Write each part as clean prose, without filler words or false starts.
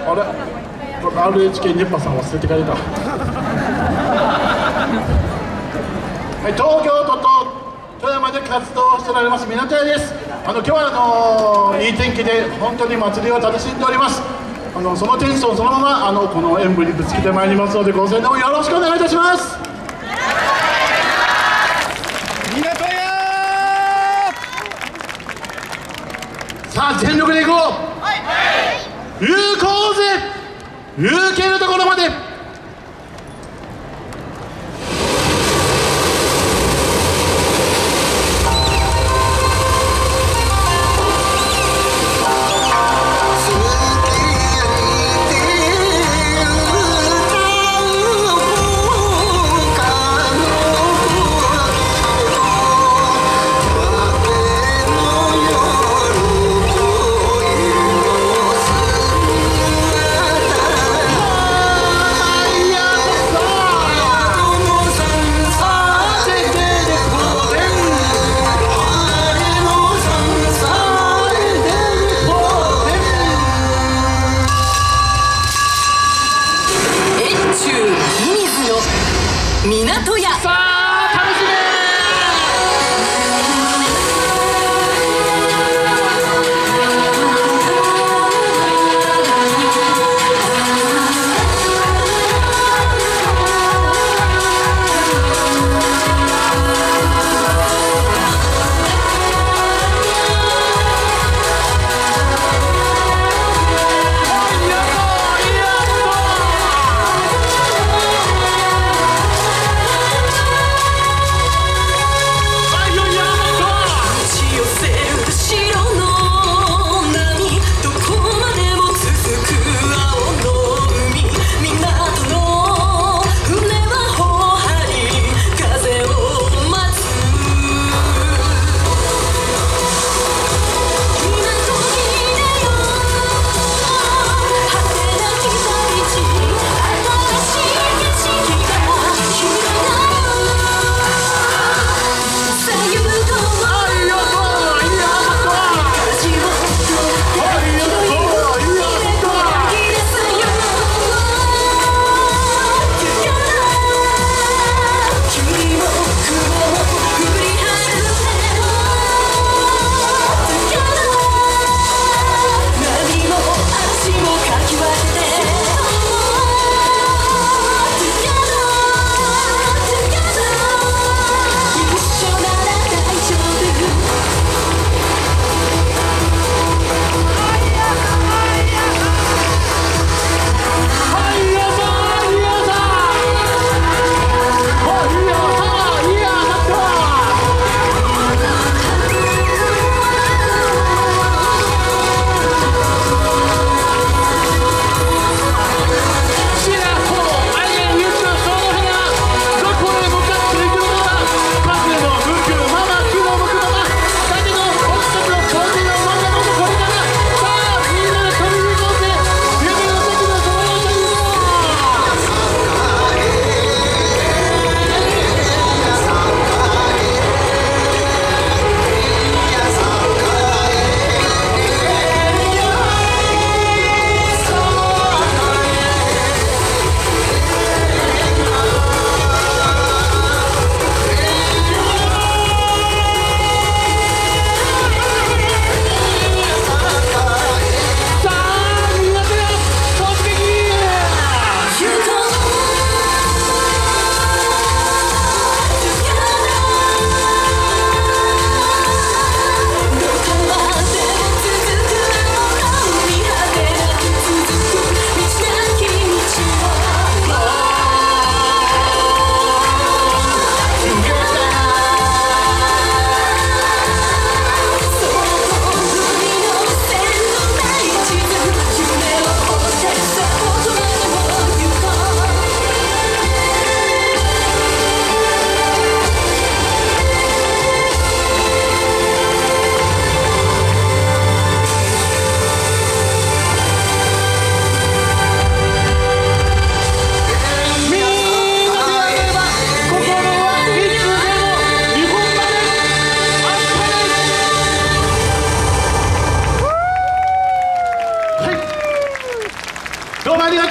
あれ RHK 熱波さん忘れてかれたはい、東京都と富山で活動しておられます港屋です。今日はいい天気で本当に祭りを楽しんでおります。そのテンションそのままこの演舞にぶつけてまいりますので、ご声援をよろしくお願いいたします。 港屋さあ全力でいこう。行こうぜ。行けるところまで。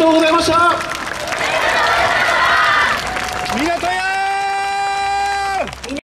とうございました。